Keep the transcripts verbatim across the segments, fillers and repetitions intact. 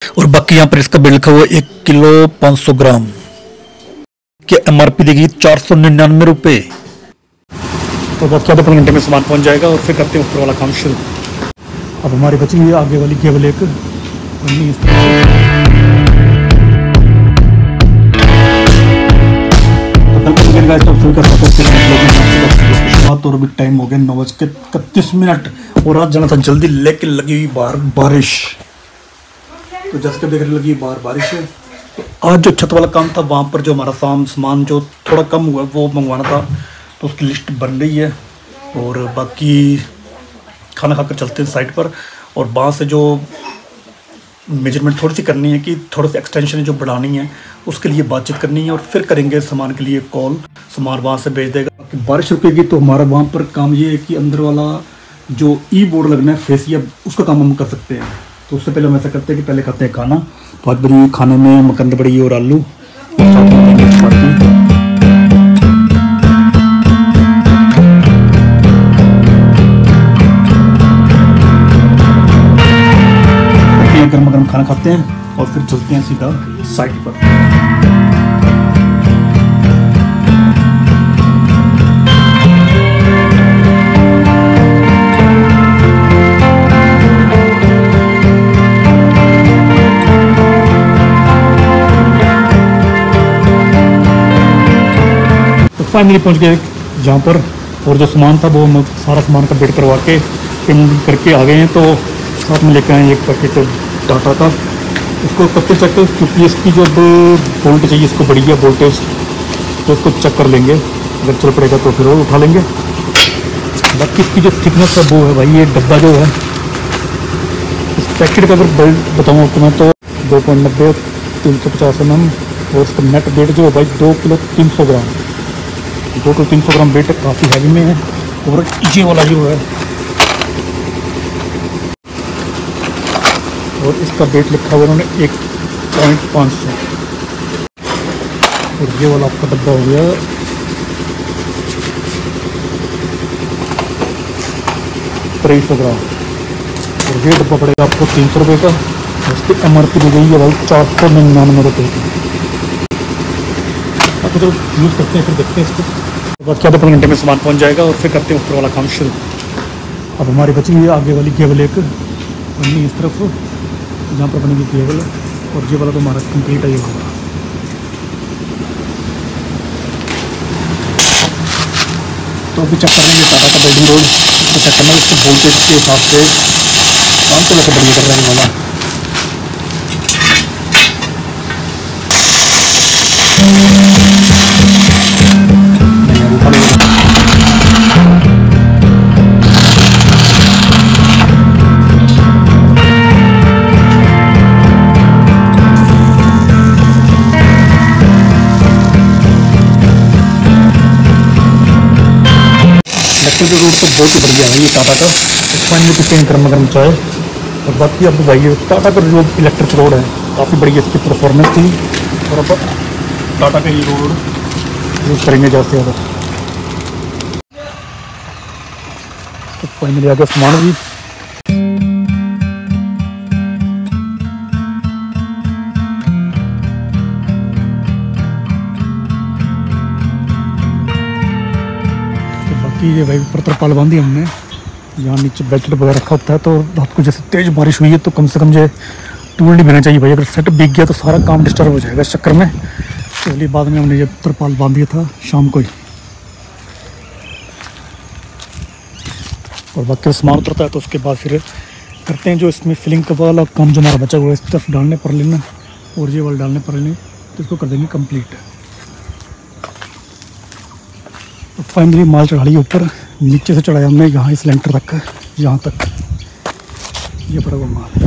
और बाकी यहाँ पर इसका बिल लिखा हुआ एक किलो पाँच सौ ग्राम की एमआरपी देगी चार सौ निन्यानवे रुपये। तो बाकी आधे घंटे में सामान पहुँच जाएगा और फिर करते हैं ऊपर वाला काम शुरू। अब हमारी बची हुई आगे वाली केबल एक इस और भी टाइम हो गया नौ बज के इकतीस मिनट और आज जाना था जल्दी, लेकिन लगी हुई बाहर बारिश। तो जैसे देख रहे लगी बाहर बारिश है। तो आज जो छत वाला काम था वहाँ पर जो हमारा साम सामान जो थोड़ा कम हुआ वो मंगवाना था, तो उसकी लिस्ट बन रही है। और बाकी खाना खाकर चलते हैं साइड पर, और वहाँ से जो मेजरमेंट थोड़ी सी करनी है कि थोड़ी सी एक्सटेंशन जो बढ़ानी है उसके लिए बातचीत करनी है, और फिर करेंगे सामान के लिए कॉल, सामान वहाँ से भेज देगा। कि बारिश रुकेगी तो हमारा वहाँ पर काम ये है कि अंदर वाला जो ई बोर्ड लगना है फेसिया उसका काम हम कर सकते हैं। तो उससे पहले हम ऐसा करते हैं कि पहले खाते हैं खाना। तो आज बड़ी खाने में मकंद बड़ी और आलू गर्म गर्म खाना खाते हैं और फिर चलते हैं सीधा साइट पर। तो फाइनली पहुंच गए जहाँ पर, और जो सामान था वो हम सारा सामान का बेड करवा के पेमेंट करके आ गए हैं। तो साथ में लेकर आए एक पैकेट डाटा का, इसको करते चेक क्योंकि इसकी जो वोल्टेज चाहिए इसको बढ़ी है वोल्टेज, तो इसको चेक कर लेंगे, अगर चल पड़ेगा तो फिर और उठा लेंगे। बाकी इसकी जो थिकनेस है वो है भाई, ये डब्बा जो है इस पैकेट का अगर बेल्ट बताऊँ आपको मैं तो दो पॉइंट नब्बे तीन सौ पचास एम एम, और इसका नेट वेट जो है भाई दो किलो तीन सौ ग्राम दो किलो तीन सौ ग्राम वेट काफ़ी हैवी में है। और ये वाला जो है और इसका वेट लिखा हुआ उन्होंने एक पॉइंट पाँच सौ, और ये वाला आपका डब्बा हो गया तेईस सौ ग्राम, और ये डब्बा पड़ेगा आपको तीन सौ रुपये का। उसकी एम आर पी दी गई है भाई चार सौ निन्यानवे रुपये की। अब तो यूज़ करते हैं फिर देखते हैं इसको। बाकी आधे घंटे में सामान पहुंच जाएगा और फिर करते हैं ऊपर वाला काम शुरू। अब हमारी बची हुई आगे वाली केबल एक बनी इस तरफ जहाँ पर बनेगी केबल, और ये वाला तो हमारा कंप्लीट है ये वाला। तो अभी चेक करेंगे टाटा का बेल्डिंग रोड, तो चेक करना उसके वोल्टेज के हिसाब से काम तो वैसे बढ़िया कर रहा है ये वाला। जो रोड तो बहुत बढ़िया है ये टाटा का। फाइनली पीते हैं गर्म गर्म चाय। और बाकी अब भाई टाटा का जो इलेक्ट्रिक रोड है काफ़ी बढ़िया इसकी परफॉर्मेंस थी, और अब टाटा का ये रोड यूज़ करेंगे ज़्यादा से ज़्यादा। तो फाइनली आ गया सामान भी। ये भाई ऊपर तरपाल बांधी हमने, यहाँ नीचे बेल्ट वगैरह रखा होता है। तो रात को जैसे तेज बारिश हुई है तो कम से कम जो टूल नहीं बना चाहिए भाई, अगर सेट बिक गया तो सारा काम डिस्टर्ब हो जाएगा इस चक्कर में। इसलिए बाद में हमने ये तरपाल बांध दिया था शाम को ही। और बाकी सामान उतरता है तो उसके बाद फिर करते हैं जो इसमें फिलिंग का वाला काम जो हमारा बचा हुआ है, इस तरफ डालने पर लेना और ये वाला डालने पर लेने, तो इसको कर देंगे कंप्लीट। तो फाइनली माल चढ़ा लिया ऊपर, नीचे से चढ़ाया हमने यहाँ इस लेंटर तक, यहाँ तक ये पड़ा हुआ माल।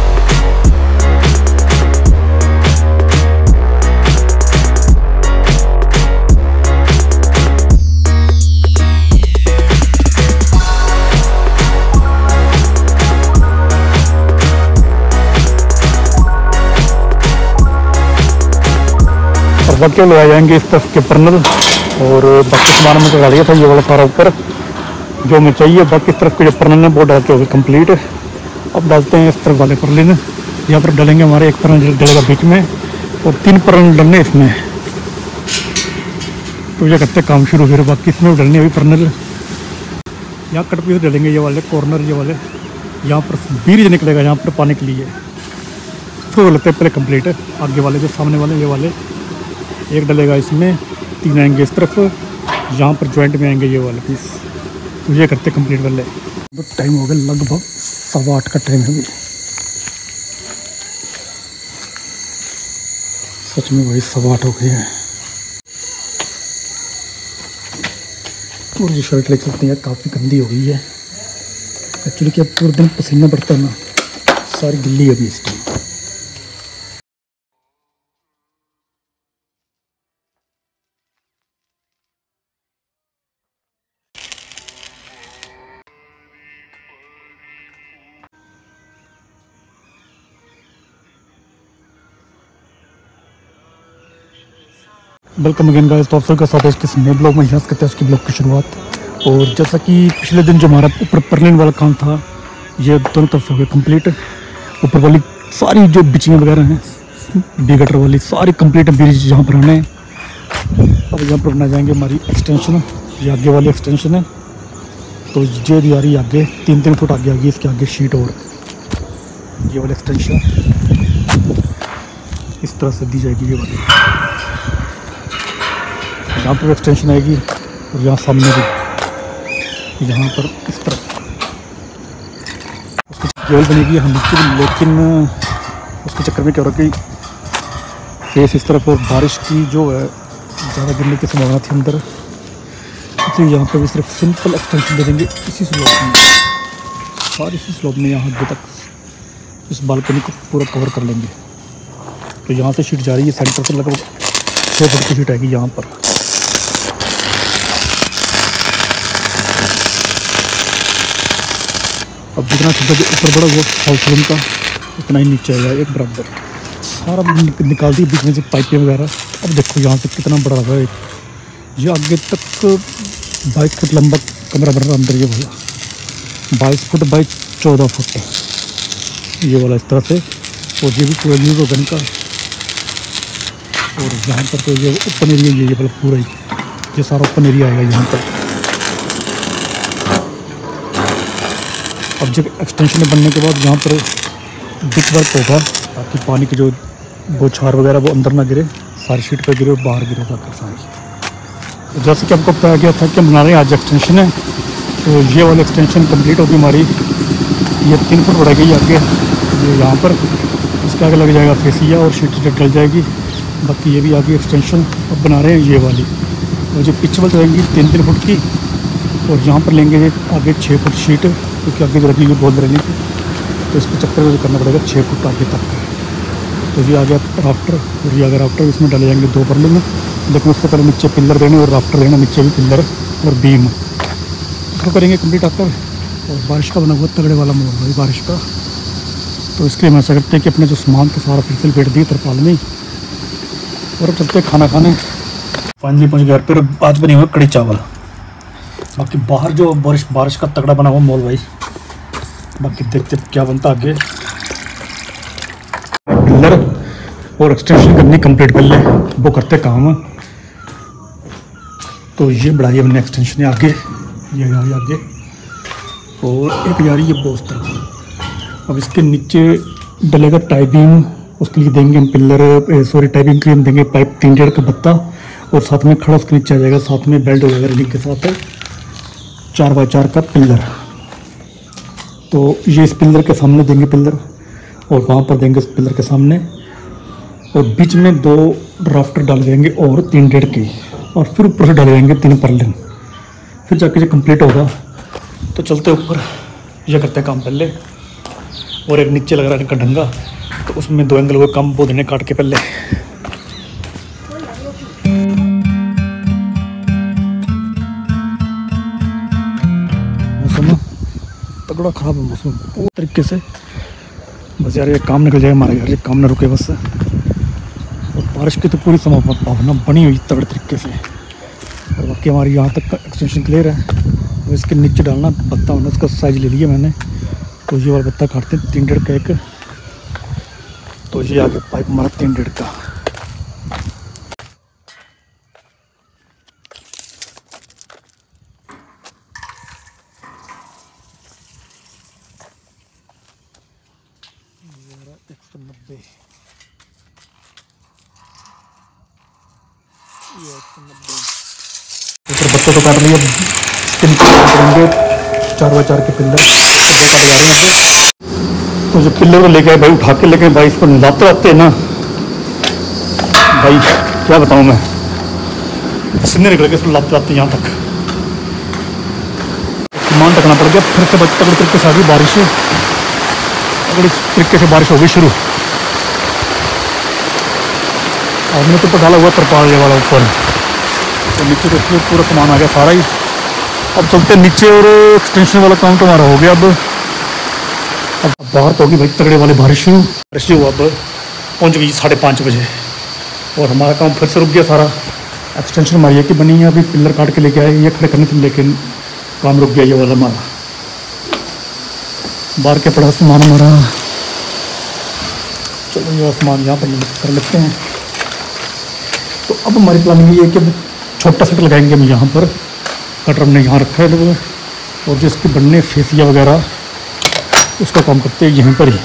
और बाकी ले आ जाएंगे इस तरफ के पर्नल, और बाकी सामान में चढ़ा लिया था ये वाला सारा ऊपर जो हमें चाहिए। बाकी इस तरफ के जो पर्नल है वो डाल के हो गए कम्प्लीट। अब डालते हैं इस तरफ वाले पर्ले में, यहाँ पर डलेंगे हमारे एक परन डलेगा बीच में और तीन परन डलने इसमें। तो ये करते काम शुरू, फिर बाकी इसमें डलने अभी परनल। यहाँ कट पीस डलेंगे ये वाले कॉर्नर, ये वाले यहाँ पर बीज निकलेगा यहाँ पर पाने के लिए। तो लगता है पहले कंप्लीट है। आगे वाले जो सामने वाले ये वाले एक डलेगा इसमें, तीन आएंगे इस तरफ, यहाँ पर जॉइंट में आएंगे ये वाले पीस। तो ये करते कंप्लीट वाले। तो टाइम हो गया लगभग सवा आठ का टाइम है अभी। सच में वही सवा आठ हो गए हैं। और ये शर्ट ले चलते हैं, काफ़ी गंदी हो गई है एक्चुअली। क्या पूरे दिन पसीना पड़ता है ना, सारी गिल्ली अभी इस टाइम। वेलकम अगेन गाइस, तो आप सबका साथ है इसके नए ब्लॉग में। यहाँ से करते हैं उसकी ब्लॉग की शुरुआत। और जैसा कि पिछले दिन जो हमारा ऊपर परलिन वाला काम था, ये दोनों तरफ से हो गया कंप्लीट। ऊपर वाली सारी जो बिचियाँ वगैरह हैं बी गटर वाली सारी कंप्लीट है, ब्रिज यहाँ पर आने। अब यहाँ पर बना जाएंगे हमारी एक्सटेंशन, ये आगे वाली एक्सटेंशन है। तो ये भी आ रही है आगे, तीन तीन फुट आगे आगे इसके आगे शीट। और ये वाली एक्सटेंशन इस तरह से दी जाएगी। ये वाली यहाँ पर एक्सटेंशन आएगी और यहाँ सामने भी, यहाँ पर इस तरफ उसकी केबल बनेगी हम नीचे भी। लेकिन उसके चक्कर में क्या हो रहा है कि फेस इस तरफ और बारिश की जो है ज़्यादा गिरने की संभावना थी अंदर, इसलिए यहाँ पर भी सिर्फ सिंपल एक्सटेंशन दे देंगे इसी स्लोप में, सारी इसी स्लोप में यहाँ आगे तक इस बालकनी को पूरा कवर कर लेंगे। तो यहाँ से शीट जा रही है सेंटर से, लगभग छः फुट की शीट आएगी यहाँ पर। अब जितना छोटा जो ऊपर बड़ा वो फॉल सीलिंग का, उतना ही नीचे आएगा एक बराबर। सारा निकाल दी बीच में से पाइपें वगैरह। अब देखो यहाँ से कितना बड़ा लगा है, ये आगे तक बाईस फुट लंबा कमरा बन रहा अंदर। ये वाला बाईस फुट बाई चौदह फुट ये वाला इस तरह से। और ये भी पूरा यूज होगा इनका। और यहाँ पर तो ये ओपन एरिया ये वाला पूरा ही, ये सारा ओपन एरिया आएगा यहाँ पर। अब जब एक्सटेंशन बनने के बाद यहाँ पर डिप वर्क होगा ताकि पानी की जो बौछार वगैरह वो अंदर ना गिरे, सारी शीट पर गिरे और बाहर गिरे जाकर सारी। जैसे कि आपको बताया गया था कि हम बना रहे हैं आज एक्सटेंशन है। तो ये वाली एक्सटेंशन कंप्लीट होगी हमारी। ये तीन फुट बढ़ाई गई आगे, ये यहाँ पर इसके आगे लग जाएगा फेसिया और शीट डल जाएगी। बाकी ये भी आगे एक्सटेंशन अब बना रहे हैं ये वाली। और जो पिच वाल रहेंगी तीन तीन फुट की, और यहाँ पर लेंगे ये आगे छः फुट शीट, क्योंकि आगे जो रखी हुई बोल रही थी, तो इसको चक्कर में करना पड़ेगा छः फुट आगे तक। तो ये आ गया राफ्टर, और ये आ गया राफ्टर। इसमें डाले जाएंगे दो परले में, लेकिन उससे पहले नीचे पिलर देने और राफ्टर देना, नीचे भी पिलर और बीम, इसको करेंगे कंप्लीट आकर। और बारिश का बना हुआ तगड़े वाला मोड़ भाई बारिश का। तो इसके लिए हम ऐसा करते हैं कि अपने जो सामान था सारा फिर से लपेट दिए तरपाल में, और अब चलते खाना खाने। फाइनली पहुँच गया फिर। आज बने हुए कड़ी चावल। बाकी बाहर जो बारिश बारिश का तगड़ा बना हुआ मॉल भाई। बाकी देखते क्या बनता आगे। पिलर और एक्सटेंशन करनी कंप्लीट कर ले, वो करते काम। तो ये बढ़ाई हमने एक्सटेंशन आगे, ये जा रही आगे, और एक जा रही है बोस तरफ। अब इसके नीचे डलेगा टाई बीम, उसके लिए देंगे हम पिलर, सॉरी टाई बीम के लिए हम देंगे पाइप तीन डेढ़ का बत्ता, और साथ में खड़ा उसके नीचे आ जाएगा, साथ में बेल्ट वगैरह रिंग के साथ चार बाई चार का पिलर। तो ये इस पिलर के सामने देंगे पिलर, और वहाँ पर देंगे इस पिलर के सामने, और बीच में दो राफ्टर डाल देंगे और तीन डेढ़ के, और फिर ऊपर से डाल देंगे तीन परलिन। फिर जाके जो कंप्लीट होगा तो चलते ऊपर, ये करते हैं काम पहले। और एक नीचे लग रहा है इनका ढंगा, तो उसमें दो एंगल हुए कम वो देने काट के पहले। मौसम तगड़ा खराब है मौसम पूरी तरीके से। बस यार ये काम निकल जाए हमारे यार, ये काम ना रुके बस। और बारिश की तो पूरी संभावना बनी हुई तगड़े तरीके से। और बाकी हमारी यहाँ तक का एक्सटेंशन क्लियर है। अब इसके नीचे डालना बत्ता होना, उसका साइज ले लिया मैंने। तो ये वाला बत्ता काटते हैं तीन डेढ़ का एक, तो ये आगे पाइप मारा तीन डेढ़ का। एक सौ नब्बे बच्चों को काट लिया, तीन करेंगे चार बाई चार के पिल्लर। तो जो पिल्लर को लेके आए भाई, उठा के लेके भाई, इसको लाते लाते ना भाई क्या बताऊं मैं, पसीने निकल के इसको लाते लाते यहाँ तक सामान रखना पड़ गया। फिर से बच्चे तगड़ी तरीके से आ गई बारिश, तगड़ी तरीके से बारिश हो गई शुरू। हमने तो डाला हुआ तरपाल वाला ऊपर, तो नीचे तो इसलिए पूरा सामान आ गया सारा ही। अब चलते नीचे, और एक्सटेंशन वाला काम तो हमारा हो गया। अब अब बाहर तो होगी भाई तगड़े वाली बारिश शुरू। बारिश हुआ अब पहुंच गई साढ़े पाँच बजे, और हमारा काम फिर से रुक गया सारा। एक्सटेंशन हमारी है कि बनी है, अभी पिल्लर काट के लेके आए, ये खड़े करने थे, लेकिन काम रुक गया ये वाला हमारा। बाहर के पड़ा सामान हमारा, चलो ये सामान यहाँ पर कर लेते हैं। तो अब हमारी प्लानिंग ये है कि छोटा सेट लगाएंगे हम यहाँ पर, कटर हमने यहाँ रखा है, और जो इसके बनने फेसिया वगैरह उसका काम करते हैं यहीं पर ही।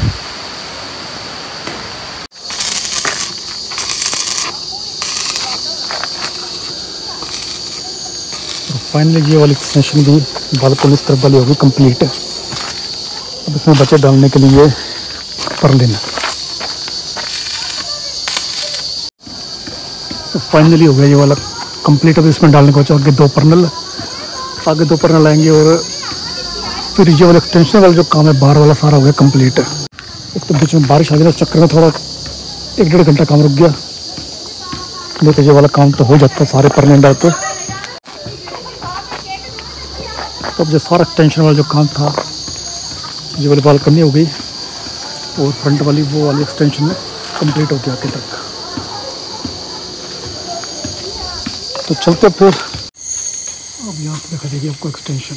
फाइनली ये वाली एक्सटेंशन भी बालकनी इस तरफ वाली होगी कंप्लीट। अब इसमें बच्चे डालने के लिए पर लेना। तो फाइनली हो गया ये वाला कंप्लीट। अब इसमें डालने को बचा आगे दो परनल, आगे दो परनल आएंगे, और फिर ये वाला एक्सटेंशन वाला जो काम है बाहर वाला सारा हो गया कंप्लीट। एक तो बीच में बारिश आ गई, चक्कर में थोड़ा एक डेढ़ घंटा काम रुक गया, नहीं तो ये वाला काम तो हो जाता सारे परनल डालते। तो अब जो सारा एक्सटेंशन वाला जो काम था, ये वाली बालकनी हो गई, और फ्रंट वाली वो वाली एक्सटेंशन में कंप्लीट हो गया आगे तक। तो चलते फिर, अब यहाँ पे दिखा देगी आपको एक्सटेंशन।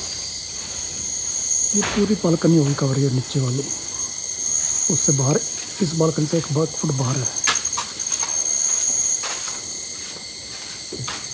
ये पूरी बालकनी होगी कवर, ये नीचे वाली, उससे बाहर इस बालकनी से एक फुट बाहर है।